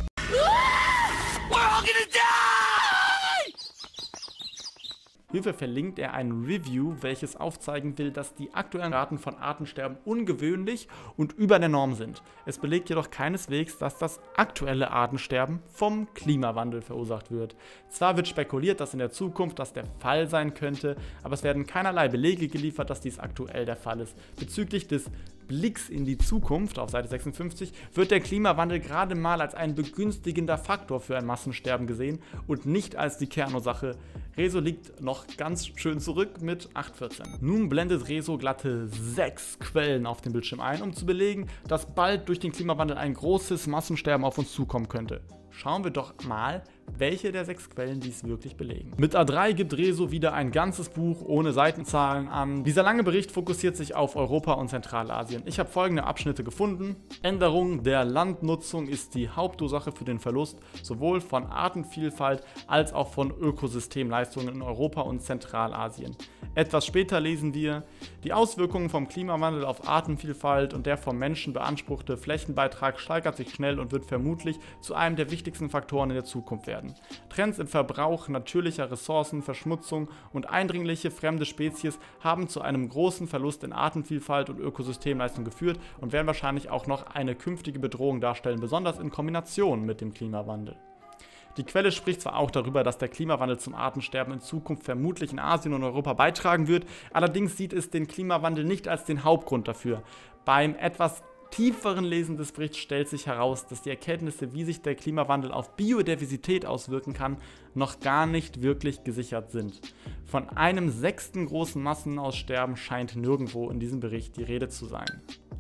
Hierfür verlinkt er ein Review, welches aufzeigen will, dass die aktuellen Raten von Artensterben ungewöhnlich und über der Norm sind. Es belegt jedoch keineswegs, dass das aktuelle Artensterben vom Klimawandel verursacht wird. Zwar wird spekuliert, dass in der Zukunft das der Fall sein könnte, aber es werden keinerlei Belege geliefert, dass dies aktuell der Fall ist. Bezüglich des Blicks in die Zukunft, auf Seite 56, wird der Klimawandel gerade mal als ein begünstigender Faktor für ein Massensterben gesehen und nicht als die Kernursache. Rezo liegt noch ganz schön zurück mit 814. Nun blendet Rezo glatte 6 Quellen auf dem Bildschirm ein, um zu belegen, dass bald durch den Klimawandel ein großes Massensterben auf uns zukommen könnte. Schauen wir doch mal, welche der 6 Quellen dies wirklich belegen. Mit A3 gibt Rezo wieder ein ganzes Buch ohne Seitenzahlen an. Dieser lange Bericht fokussiert sich auf Europa und Zentralasien. Ich habe folgende Abschnitte gefunden. Änderung der Landnutzung ist die Hauptursache für den Verlust sowohl von Artenvielfalt als auch von Ökosystemleistungen in Europa und Zentralasien. Etwas später lesen wir, die Auswirkungen vom Klimawandel auf Artenvielfalt und der vom Menschen beanspruchte Flächenbeitrag steigert sich schnell und wird vermutlich zu einem der wichtigsten Faktoren in der Zukunft werden. Trends im Verbrauch natürlicher Ressourcen, Verschmutzung und eindringliche fremde Spezies haben zu einem großen Verlust in Artenvielfalt und Ökosystemleistung geführt und werden wahrscheinlich auch noch eine künftige Bedrohung darstellen, besonders in Kombination mit dem Klimawandel. Die Quelle spricht zwar auch darüber, dass der Klimawandel zum Artensterben in Zukunft vermutlich in Asien und Europa beitragen wird, allerdings sieht es den Klimawandel nicht als den Hauptgrund dafür. Beim etwas tieferen Lesen des Berichts stellt sich heraus, dass die Erkenntnisse, wie sich der Klimawandel auf Biodiversität auswirken kann, noch gar nicht wirklich gesichert sind. Von einem 6. großen Massenaussterben scheint nirgendwo in diesem Bericht die Rede zu sein.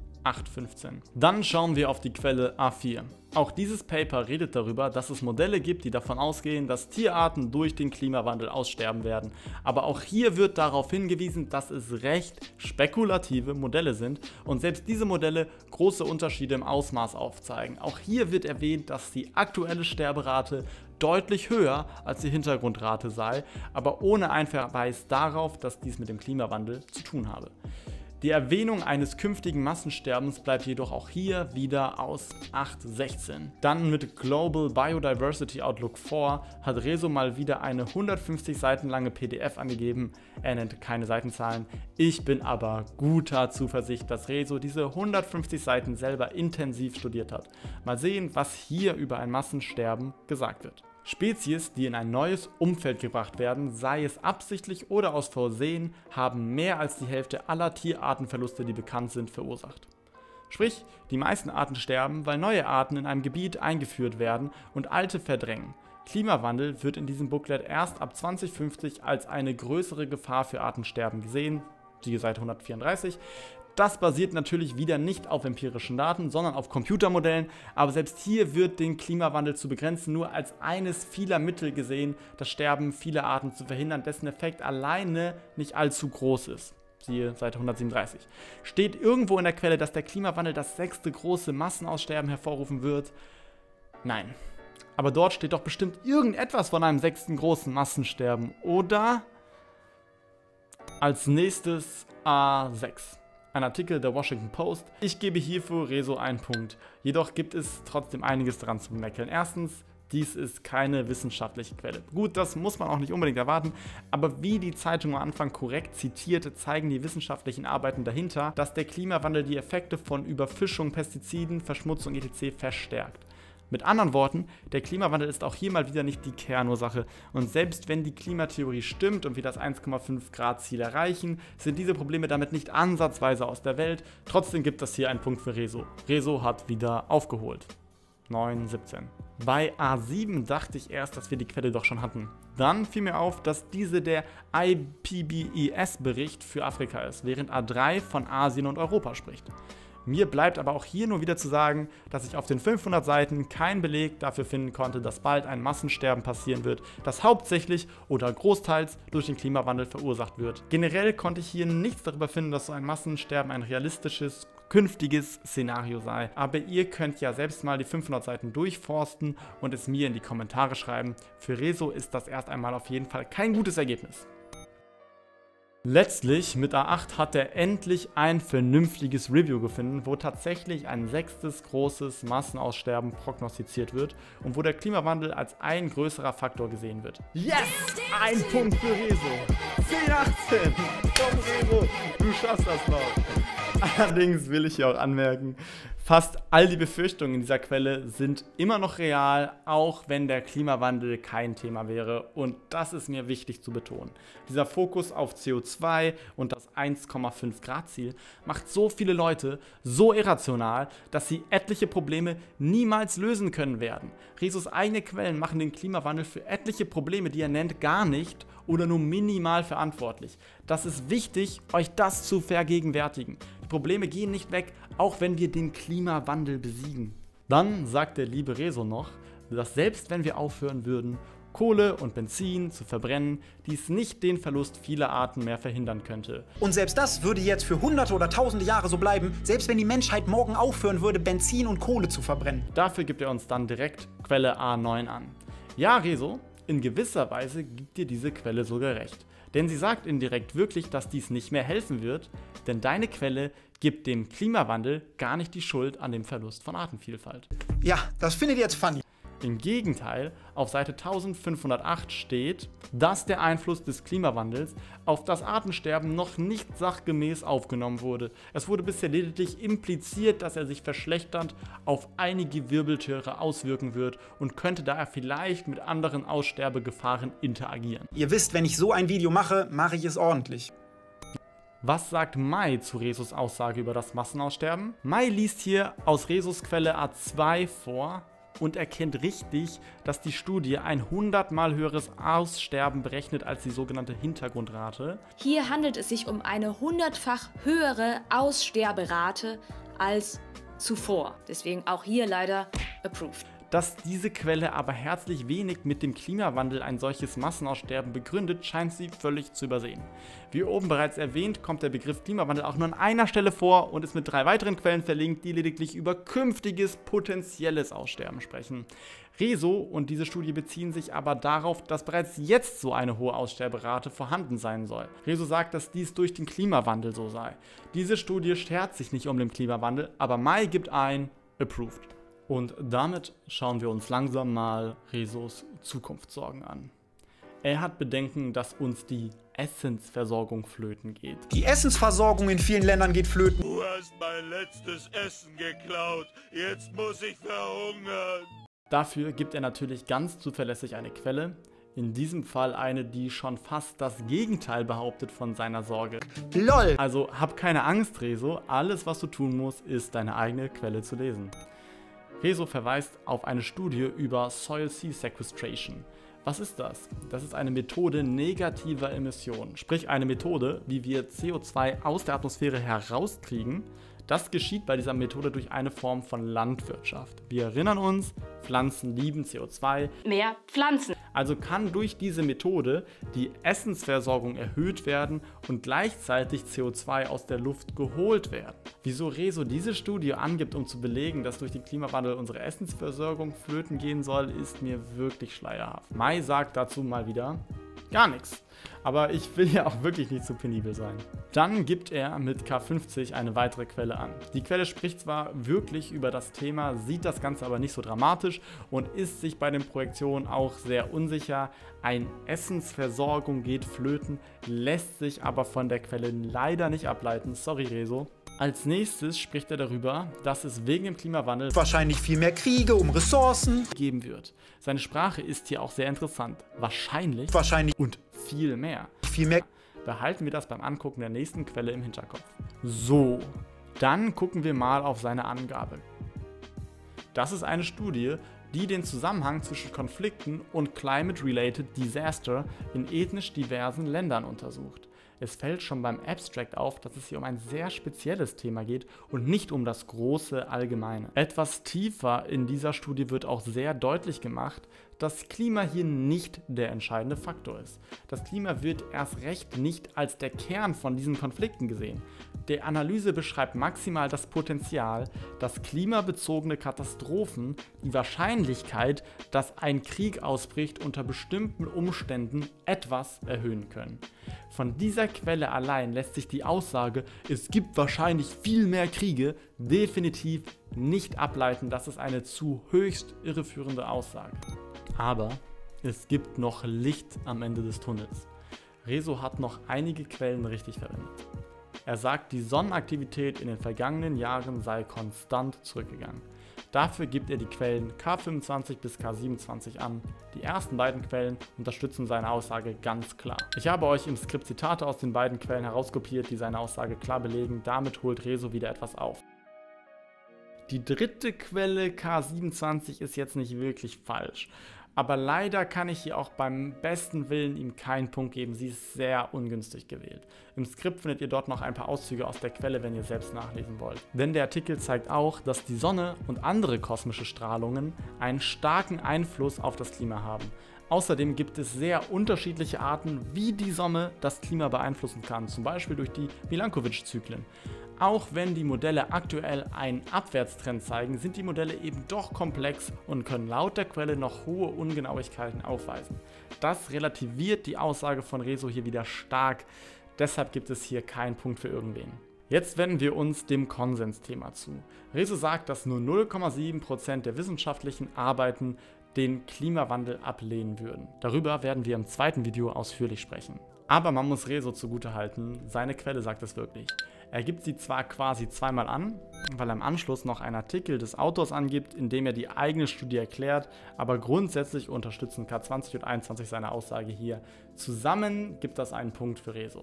815. Dann schauen wir auf die Quelle A4. Auch dieses Paper redet darüber, dass es Modelle gibt, die davon ausgehen, dass Tierarten durch den Klimawandel aussterben werden. Aber auch hier wird darauf hingewiesen, dass es recht spekulative Modelle sind und selbst diese Modelle große Unterschiede im Ausmaß aufzeigen. Auch hier wird erwähnt, dass die aktuelle Sterberate deutlich höher als die Hintergrundrate sei, aber ohne einen Verweis darauf, dass dies mit dem Klimawandel zu tun habe. Die Erwähnung eines künftigen Massensterbens bleibt jedoch auch hier wieder aus 816. Dann mit Global Biodiversity Outlook 4 hat Rezo mal wieder eine 150 Seiten lange PDF angegeben. Er nennt keine Seitenzahlen. Ich bin aber guter Zuversicht, dass Rezo diese 150 Seiten selber intensiv studiert hat. Mal sehen, was hier über ein Massensterben gesagt wird. Spezies, die in ein neues Umfeld gebracht werden, sei es absichtlich oder aus Versehen, haben mehr als die Hälfte aller Tierartenverluste, die bekannt sind, verursacht. Sprich, die meisten Arten sterben, weil neue Arten in einem Gebiet eingeführt werden und alte verdrängen. Klimawandel wird in diesem Booklet erst ab 2050 als eine größere Gefahr für Artensterben gesehen, siehe Seite 134. Das basiert natürlich wieder nicht auf empirischen Daten, sondern auf Computermodellen, aber selbst hier wird den Klimawandel zu begrenzen nur als eines vieler Mittel gesehen, das Sterben vieler Arten zu verhindern, dessen Effekt alleine nicht allzu groß ist. Siehe Seite 137. Steht irgendwo in der Quelle, dass der Klimawandel das 6. große Massenaussterben hervorrufen wird? Nein. Aber dort steht doch bestimmt irgendetwas von einem 6. großen Massensterben, oder? Als nächstes A6. Ein Artikel der Washington Post. Ich gebe hierfür Rezo einen Punkt. Jedoch gibt es trotzdem einiges daran zu bemäkeln. Erstens, dies ist keine wissenschaftliche Quelle. Gut, das muss man auch nicht unbedingt erwarten, aber wie die Zeitung am Anfang korrekt zitierte, zeigen die wissenschaftlichen Arbeiten dahinter, dass der Klimawandel die Effekte von Überfischung, Pestiziden, Verschmutzung etc. verstärkt. Mit anderen Worten, der Klimawandel ist auch hier mal wieder nicht die Kernursache. Und selbst wenn die Klimatheorie stimmt und wir das 1,5 Grad Ziel erreichen, sind diese Probleme damit nicht ansatzweise aus der Welt. Trotzdem gibt es hier einen Punkt für Rezo. Rezo hat wieder aufgeholt. 9,17. Bei A7 dachte ich erst, dass wir die Quelle doch schon hatten. Dann fiel mir auf, dass diese der IPBES-Bericht für Afrika ist, während A3 von Asien und Europa spricht. Mir bleibt aber auch hier nur wieder zu sagen, dass ich auf den 500 Seiten keinen Beleg dafür finden konnte, dass bald ein Massensterben passieren wird, das hauptsächlich oder großteils durch den Klimawandel verursacht wird. Generell konnte ich hier nichts darüber finden, dass so ein Massensterben ein realistisches, künftiges Szenario sei. Aber ihr könnt ja selbst mal die 500 Seiten durchforsten und es mir in die Kommentare schreiben. Für Rezo ist das erst einmal auf jeden Fall kein gutes Ergebnis. Letztlich, mit A8 hat er endlich ein vernünftiges Review gefunden, wo tatsächlich ein 6. großes Massenaussterben prognostiziert wird und wo der Klimawandel als ein größerer Faktor gesehen wird. Yes! Ein Punkt für Rezo! 10,18! Komm Rezo, du schaffst das noch! Allerdings will ich hier auch anmerken, fast all die Befürchtungen in dieser Quelle sind immer noch real, auch wenn der Klimawandel kein Thema wäre. Und das ist mir wichtig zu betonen. Dieser Fokus auf CO2 und das 1,5 Grad Ziel macht so viele Leute so irrational, dass sie etliche Probleme niemals lösen können werden. Rezos eigene Quellen machen den Klimawandel für etliche Probleme, die er nennt, gar nicht oder nur minimal verantwortlich. Das ist wichtig, euch das zu vergegenwärtigen. Die Probleme gehen nicht weg, auch wenn wir den Klimawandel besiegen. Dann sagt der liebe Rezo noch, dass selbst wenn wir aufhören würden, Kohle und Benzin zu verbrennen, dies nicht den Verlust vieler Arten mehr verhindern könnte. Und selbst das würde jetzt für hunderte oder tausende Jahre so bleiben, selbst wenn die Menschheit morgen aufhören würde, Benzin und Kohle zu verbrennen. Dafür gibt er uns dann direkt Quelle A9 an. Ja, Rezo, in gewisser Weise gibt dir diese Quelle sogar recht. Denn sie sagt indirekt wirklich, dass dies nicht mehr helfen wird, denn deine Quelle gibt dem Klimawandel gar nicht die Schuld an dem Verlust von Artenvielfalt. Ja, das findet ihr jetzt funny. Im Gegenteil, auf Seite 1508 steht, dass der Einfluss des Klimawandels auf das Artensterben noch nicht sachgemäß aufgenommen wurde. Es wurde bisher lediglich impliziert, dass er sich verschlechternd auf einige Wirbeltiere auswirken wird und könnte daher vielleicht mit anderen Aussterbegefahren interagieren. Ihr wisst, wenn ich so ein Video mache, mache ich es ordentlich. Was sagt Mai zu Rezos Aussage über das Massenaussterben? Mai liest hier aus Rezos Quelle A2 vor und erkennt richtig, dass die Studie ein 100-mal höheres Aussterben berechnet als die sogenannte Hintergrundrate. Hier handelt es sich um eine 100-fach höhere Aussterberate als zuvor. Deswegen auch hier leider approved. Dass diese Quelle aber herzlich wenig mit dem Klimawandel ein solches Massenaussterben begründet, scheint sie völlig zu übersehen. Wie oben bereits erwähnt, kommt der Begriff Klimawandel auch nur an einer Stelle vor und ist mit 3 weiteren Quellen verlinkt, die lediglich über künftiges potenzielles Aussterben sprechen. Rezo und diese Studie beziehen sich aber darauf, dass bereits jetzt so eine hohe Aussterberate vorhanden sein soll. Rezo sagt, dass dies durch den Klimawandel so sei. Diese Studie schert sich nicht um den Klimawandel, aber Mai gibt ein approved. Und damit schauen wir uns langsam mal Rezos Zukunftssorgen an. Er hat Bedenken, dass uns die Essensversorgung flöten geht. Die Essensversorgung in vielen Ländern geht flöten. Du hast mein letztes Essen geklaut. Jetzt muss ich verhungern. Dafür gibt er natürlich ganz zuverlässig eine Quelle. In diesem Fall eine, die schon fast das Gegenteil behauptet von seiner Sorge. LOL! Also hab keine Angst, Rezo, alles was du tun musst, ist deine eigene Quelle zu lesen. Rezo verweist auf eine Studie über Soil Sea Sequestration. Was ist das? Das ist eine Methode negativer Emissionen, sprich eine Methode, wie wir CO2 aus der Atmosphäre herauskriegen. Das geschieht bei dieser Methode durch eine Form von Landwirtschaft. Wir erinnern uns, Pflanzen lieben CO2. Mehr Pflanzen. Also kann durch diese Methode die Essensversorgung erhöht werden und gleichzeitig CO2 aus der Luft geholt werden. Wieso Rezo diese Studie angibt, um zu belegen, dass durch den Klimawandel unsere Essensversorgung flöten gehen soll, ist mir wirklich schleierhaft. Mai sagt dazu mal wieder gar nichts. Aber ich will ja auch wirklich nicht zu penibel sein. Dann gibt er mit K50 eine weitere Quelle an. Die Quelle spricht zwar wirklich über das Thema, sieht das Ganze aber nicht so dramatisch und ist sich bei den Projektionen auch sehr unsicher. Eine Essensversorgung geht flöten, lässt sich aber von der Quelle leider nicht ableiten. Sorry Rezo. Als nächstes spricht er darüber, dass es wegen dem Klimawandel Wahrscheinlich viel mehr Kriege um Ressourcen. geben wird. Seine Sprache ist hier auch sehr interessant. Wahrscheinlich und viel mehr. Viel mehr. Behalten wir das beim Angucken der nächsten Quelle im Hinterkopf. So, dann gucken wir mal auf seine Angabe. Das ist eine Studie, die den Zusammenhang zwischen Konflikten und Climate-Related Disaster in ethnisch diversen Ländern untersucht. Es fällt schon beim Abstract auf, dass es hier um ein sehr spezielles Thema geht und nicht um das große Allgemeine. Etwas tiefer in dieser Studie wird auch sehr deutlich gemacht, dass Klima hier nicht der entscheidende Faktor ist. Das Klima wird erst recht nicht als der Kern von diesen Konflikten gesehen. Die Analyse beschreibt maximal das Potenzial, dass klimabezogene Katastrophen die Wahrscheinlichkeit, dass ein Krieg ausbricht, unter bestimmten Umständen etwas erhöhen können. Von dieser Quelle allein lässt sich die Aussage, es gibt wahrscheinlich viel mehr Kriege, definitiv nicht ableiten. Das ist eine zu höchst irreführende Aussage. Aber es gibt noch Licht am Ende des Tunnels. Rezo hat noch einige Quellen richtig verwendet. Er sagt, die Sonnenaktivität in den vergangenen Jahren sei konstant zurückgegangen. Dafür gibt er die Quellen K25 bis K27 an. Die ersten beiden Quellen unterstützen seine Aussage ganz klar. Ich habe euch im Skript Zitate aus den beiden Quellen herauskopiert, die seine Aussage klar belegen. Damit holt Rezo wieder etwas auf. Die dritte Quelle K27 ist jetzt nicht wirklich falsch. Aber leider kann ich hier auch beim besten Willen ihm keinen Punkt geben. Sie ist sehr ungünstig gewählt. Im Skript findet ihr dort noch ein paar Auszüge aus der Quelle, wenn ihr selbst nachlesen wollt. Denn der Artikel zeigt auch, dass die Sonne und andere kosmische Strahlungen einen starken Einfluss auf das Klima haben. Außerdem gibt es sehr unterschiedliche Arten, wie die Sonne das Klima beeinflussen kann, zum Beispiel durch die Milankovitch-Zyklen. Auch wenn die Modelle aktuell einen Abwärtstrend zeigen, sind die Modelle eben doch komplex und können laut der Quelle noch hohe Ungenauigkeiten aufweisen. Das relativiert die Aussage von Rezo hier wieder stark, deshalb gibt es hier keinen Punkt für irgendwen. Jetzt wenden wir uns dem Konsensthema zu. Rezo sagt, dass nur 0,7% der wissenschaftlichen Arbeiten den Klimawandel ablehnen würden. Darüber werden wir im zweiten Video ausführlich sprechen. Aber man muss Rezo zugutehalten, seine Quelle sagt es wirklich. Er gibt sie zwar quasi zweimal an, weil er im Anschluss noch einen Artikel des Autors angibt, in dem er die eigene Studie erklärt, aber grundsätzlich unterstützen K20 und 21 seine Aussage hier. Zusammen gibt das einen Punkt für Rezo.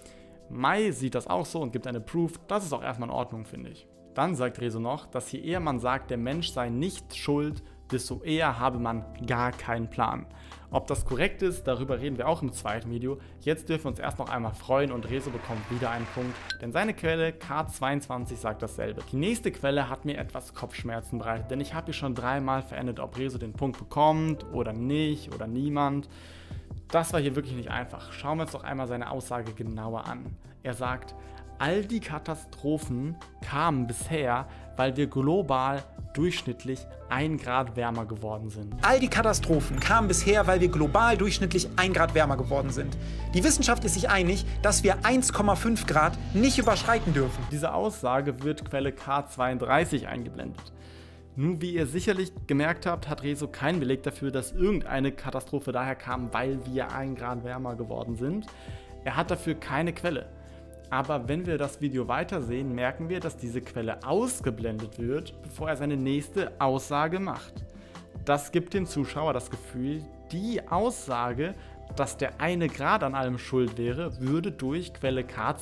Mai sieht das auch so und gibt eine Proof, das ist auch erstmal in Ordnung, finde ich. Dann sagt Rezo noch, dass je eher man sagt, der Mensch sei nicht schuld, desto eher habe man gar keinen Plan. Ob das korrekt ist, darüber reden wir auch im zweiten Video. Jetzt dürfen wir uns erst noch einmal freuen und Rezo bekommt wieder einen Punkt, denn seine Quelle K22 sagt dasselbe. Die nächste Quelle hat mir etwas Kopfschmerzen bereitet, denn ich habe hier schon dreimal verändert, ob Rezo den Punkt bekommt oder nicht oder niemand. Das war hier wirklich nicht einfach. Schauen wir uns doch einmal seine Aussage genauer an. Er sagt, all die Katastrophen kamen bisher, weil wir global durchschnittlich 1 Grad wärmer geworden sind. All die Katastrophen kamen bisher, weil wir global durchschnittlich 1 Grad wärmer geworden sind. Die Wissenschaft ist sich einig, dass wir 1,5 Grad nicht überschreiten dürfen. Diese Aussage wird Quelle K32 eingeblendet. Nun, wie ihr sicherlich gemerkt habt, hat Rezo keinen Beleg dafür, dass irgendeine Katastrophe daher kam, weil wir 1 Grad wärmer geworden sind. Er hat dafür keine Quelle. Aber wenn wir das Video weitersehen, merken wir, dass diese Quelle ausgeblendet wird, bevor er seine nächste Aussage macht. Das gibt dem Zuschauer das Gefühl, die Aussage, dass der 1 Grad an allem schuld wäre, würde durch Quelle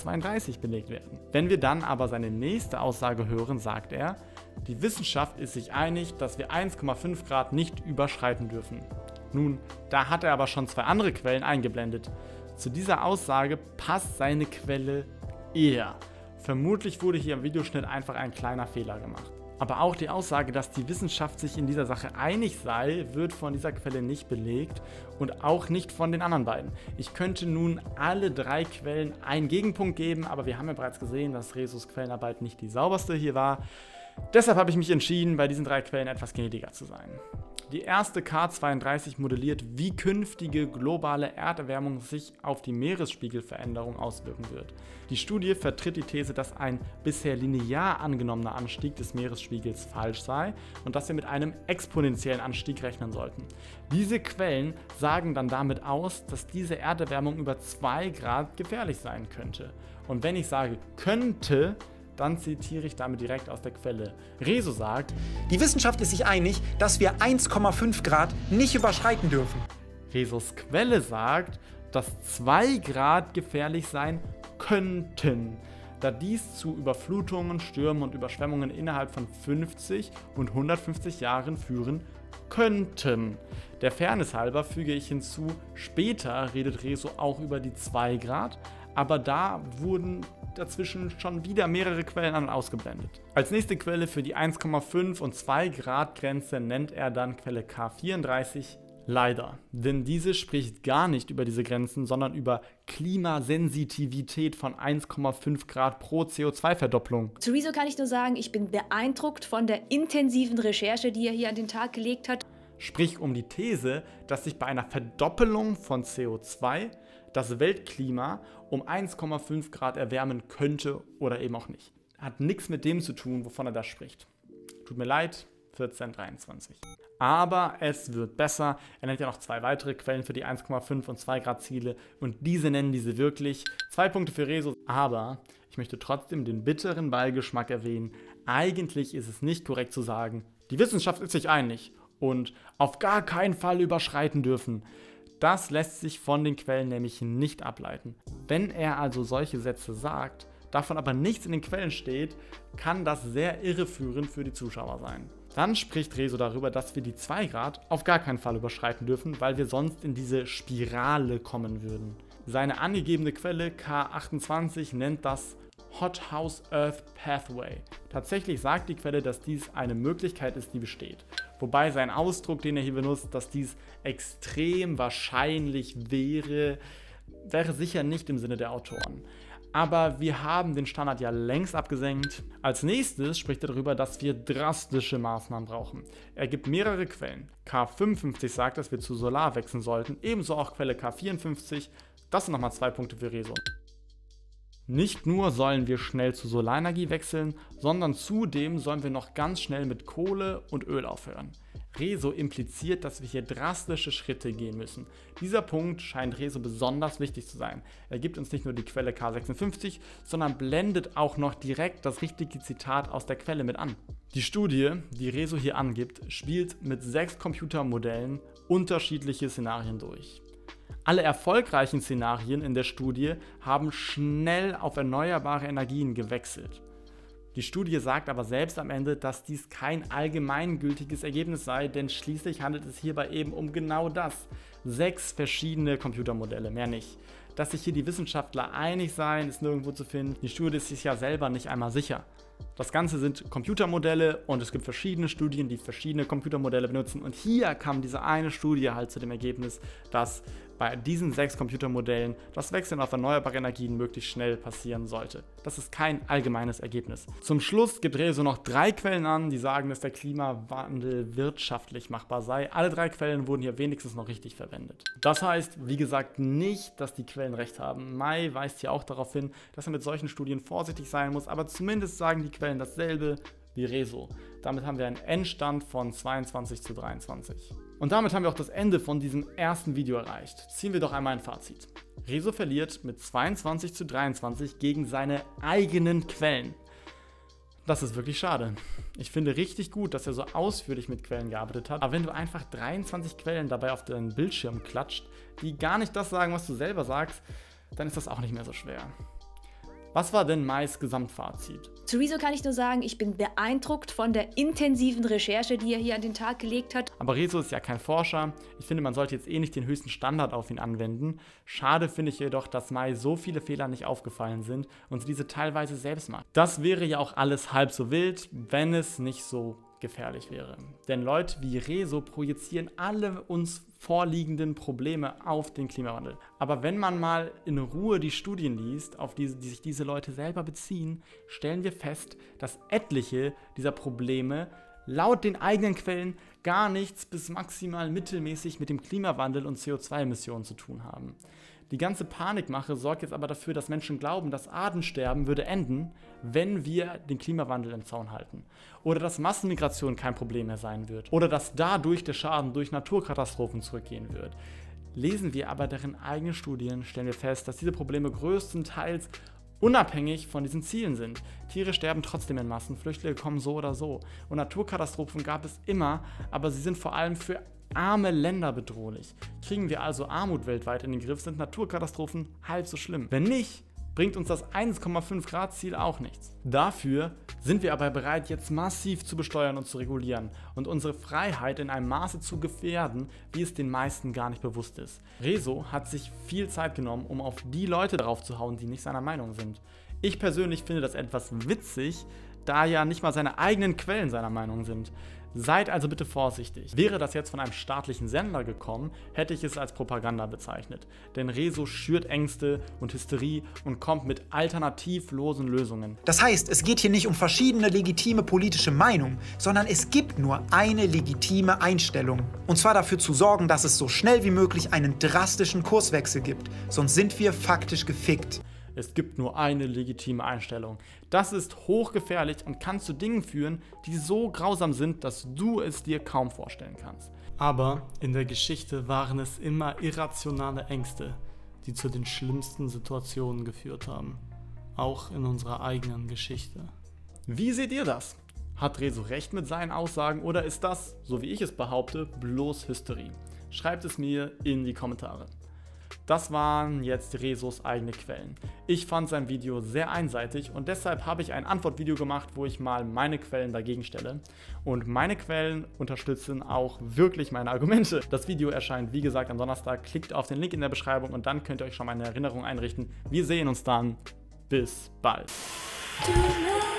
K32 belegt werden. Wenn wir dann aber seine nächste Aussage hören, sagt er, die Wissenschaft ist sich einig, dass wir 1,5 Grad nicht überschreiten dürfen. Nun, da hat er aber schon 2 andere Quellen eingeblendet. Zu dieser Aussage passt seine Quelle eher. Vermutlich wurde hier im Videoschnitt einfach ein kleiner Fehler gemacht. Aber auch die Aussage, dass die Wissenschaft sich in dieser Sache einig sei, wird von dieser Quelle nicht belegt und auch nicht von den anderen beiden. Ich könnte nun alle 3 Quellen einen Gegenpunkt geben, aber wir haben ja bereits gesehen, dass Rezos Quellenarbeit nicht die sauberste hier war. Deshalb habe ich mich entschieden, bei diesen 3 Quellen etwas gnädiger zu sein. Die erste K32 modelliert, wie künftige globale Erderwärmung sich auf die Meeresspiegelveränderung auswirken wird. Die Studie vertritt die These, dass ein bisher linear angenommener Anstieg des Meeresspiegels falsch sei und dass wir mit einem exponentiellen Anstieg rechnen sollten. Diese Quellen sagen dann damit aus, dass diese Erderwärmung über 2 Grad gefährlich sein könnte. Und wenn ich sage könnte, dann zitiere ich damit direkt aus der Quelle. Rezo sagt, die Wissenschaft ist sich einig, dass wir 1,5 Grad nicht überschreiten dürfen. Rezos Quelle sagt, dass 2 Grad gefährlich sein könnten, da dies zu Überflutungen, Stürmen und Überschwemmungen innerhalb von 50 und 150 Jahren führen könnten. Der Fairness halber füge ich hinzu, später redet Rezo auch über die 2 Grad, aber da wurden dazwischen schon wieder mehrere Quellen an und ausgeblendet. Als nächste Quelle für die 1,5 und 2 Grad Grenze nennt er dann Quelle K34. Leider, denn diese spricht gar nicht über diese Grenzen, sondern über Klimasensitivität von 1,5 Grad pro CO2-Verdopplung. Zu Rezo kann ich nur sagen, ich bin beeindruckt von der intensiven Recherche, die er hier an den Tag gelegt hat. Sprich um die These, dass sich bei einer Verdoppelung von CO2 das Weltklima um 1,5 Grad erwärmen könnte oder eben auch nicht. Hat nichts mit dem zu tun, wovon er da spricht. Tut mir leid, 1423. Aber es wird besser. Er nennt ja noch 2 weitere Quellen für die 1,5 und 2 Grad Ziele und diese nennen diese wirklich. 2 Punkte für Rezo, aber ich möchte trotzdem den bitteren Beigeschmack erwähnen. Eigentlich ist es nicht korrekt zu sagen, die Wissenschaft ist sich einig und auf gar keinen Fall überschreiten dürfen. Das lässt sich von den Quellen nämlich nicht ableiten. Wenn er also solche Sätze sagt, davon aber nichts in den Quellen steht, kann das sehr irreführend für die Zuschauer sein. Dann spricht Rezo darüber, dass wir die 2 Grad auf gar keinen Fall überschreiten dürfen, weil wir sonst in diese Spirale kommen würden. Seine angegebene Quelle K28 nennt das Hot House Earth Pathway. Tatsächlich sagt die Quelle, dass dies eine Möglichkeit ist, die besteht. Wobei sein Ausdruck, den er hier benutzt, dass dies extrem wahrscheinlich wäre sicher nicht im Sinne der Autoren. Aber wir haben den Standard ja längst abgesenkt. Als nächstes spricht er darüber, dass wir drastische Maßnahmen brauchen. Er gibt mehrere Quellen. K55 sagt, dass wir zu Solar wechseln sollten, ebenso auch Quelle K54. Das sind nochmal 2 Punkte für Rezo. Nicht nur sollen wir schnell zu Solarenergie wechseln, sondern zudem sollen wir noch ganz schnell mit Kohle und Öl aufhören. Rezo impliziert, dass wir hier drastische Schritte gehen müssen. Dieser Punkt scheint Rezo besonders wichtig zu sein. Er gibt uns nicht nur die Quelle K56, sondern blendet auch noch direkt das richtige Zitat aus der Quelle mit an. Die Studie, die Rezo hier angibt, spielt mit 6 Computermodellen unterschiedliche Szenarien durch. Alle erfolgreichen Szenarien in der Studie haben schnell auf erneuerbare Energien gewechselt. Die Studie sagt aber selbst am Ende, dass dies kein allgemeingültiges Ergebnis sei, denn schließlich handelt es hierbei eben um genau das. 6 verschiedene Computermodelle, mehr nicht. Dass sich hier die Wissenschaftler einig seien, ist nirgendwo zu finden. Die Studie ist sich ja selber nicht einmal sicher. Das Ganze sind Computermodelle und es gibt verschiedene Studien, die verschiedene Computermodelle benutzen. Und hier kam diese eine Studie halt zu dem Ergebnis, dass bei diesen 6 Computermodellen das Wechseln auf erneuerbare Energien möglichst schnell passieren sollte. Das ist kein allgemeines Ergebnis. Zum Schluss gibt Rezo noch 3 Quellen an, die sagen, dass der Klimawandel wirtschaftlich machbar sei. Alle 3 Quellen wurden hier wenigstens noch richtig verwendet. Das heißt, wie gesagt, nicht, dass die Quellen recht haben. Mai weist hier auch darauf hin, dass er mit solchen Studien vorsichtig sein muss, aber zumindest sagen die Quellen dasselbe wie Rezo. Damit haben wir einen Endstand von 22:23. Und damit haben wir auch das Ende von diesem ersten Video erreicht. Ziehen wir doch einmal ein Fazit. Rezo verliert mit 22:23 gegen seine eigenen Quellen. Das ist wirklich schade. Ich finde richtig gut, dass er so ausführlich mit Quellen gearbeitet hat, aber wenn du einfach 23 Quellen dabei auf deinen Bildschirm klatscht, die gar nicht das sagen, was du selber sagst, dann ist das auch nicht mehr so schwer. Was war denn Mai's Gesamtfazit? Zu Rezo kann ich nur sagen, ich bin beeindruckt von der intensiven Recherche, die er hier an den Tag gelegt hat. Aber Rezo ist ja kein Forscher. Ich finde, man sollte jetzt eh nicht den höchsten Standard auf ihn anwenden. Schade finde ich jedoch, dass Mai so viele Fehler nicht aufgefallen sind und sie diese teilweise selbst macht. Das wäre ja auch alles halb so wild, wenn es nicht so gefährlich wäre. Denn Leute wie Rezo projizieren alle uns vorliegenden Probleme auf den Klimawandel. Aber wenn man mal in Ruhe die Studien liest, auf die sich diese Leute selber beziehen, stellen wir fest, dass etliche dieser Probleme laut den eigenen Quellen gar nichts bis maximal mittelmäßig mit dem Klimawandel und CO2-Emissionen zu tun haben. Die ganze Panikmache sorgt jetzt aber dafür, dass Menschen glauben, das Artensterben würde enden, wenn wir den Klimawandel im Zaun halten. Oder dass Massenmigration kein Problem mehr sein wird. Oder dass dadurch der Schaden durch Naturkatastrophen zurückgehen wird. Lesen wir aber deren eigenen Studien, stellen wir fest, dass diese Probleme größtenteils unabhängig von diesen Zielen sind. Tiere sterben trotzdem in Massen, Flüchtlinge kommen so oder so. Und Naturkatastrophen gab es immer, aber sie sind vor allem für arme Länder bedrohlich. Kriegen wir also Armut weltweit in den Griff, sind Naturkatastrophen halb so schlimm. Wenn nicht, bringt uns das 1,5 Grad Ziel auch nichts. Dafür sind wir aber bereit, jetzt massiv zu besteuern und zu regulieren und unsere Freiheit in einem Maße zu gefährden, wie es den meisten gar nicht bewusst ist. Rezo hat sich viel Zeit genommen, um auf die Leute drauf zu hauen, die nicht seiner Meinung sind. Ich persönlich finde das etwas witzig, da ja nicht mal seine eigenen Quellen seiner Meinung sind. Seid also bitte vorsichtig. Wäre das jetzt von einem staatlichen Sender gekommen, hätte ich es als Propaganda bezeichnet. Denn Rezo schürt Ängste und Hysterie und kommt mit alternativlosen Lösungen. Das heißt, es geht hier nicht um verschiedene legitime politische Meinungen, sondern es gibt nur eine legitime Einstellung. Und zwar dafür zu sorgen, dass es so schnell wie möglich einen drastischen Kurswechsel gibt. Sonst sind wir faktisch gefickt. Es gibt nur eine legitime Einstellung. Das ist hochgefährlich und kann zu Dingen führen, die so grausam sind, dass du es dir kaum vorstellen kannst. Aber in der Geschichte waren es immer irrationale Ängste, die zu den schlimmsten Situationen geführt haben. Auch in unserer eigenen Geschichte. Wie seht ihr das? Hat Rezo recht mit seinen Aussagen oder ist das, so wie ich es behaupte, bloß Hysterie? Schreibt es mir in die Kommentare. Das waren jetzt Rezos eigene Quellen. Ich fand sein Video sehr einseitig und deshalb habe ich ein Antwortvideo gemacht, wo ich mal meine Quellen dagegen stelle. Und meine Quellen unterstützen auch wirklich meine Argumente. Das Video erscheint wie gesagt am Donnerstag. Klickt auf den Link in der Beschreibung und dann könnt ihr euch schon mal eine Erinnerung einrichten. Wir sehen uns dann. Bis bald.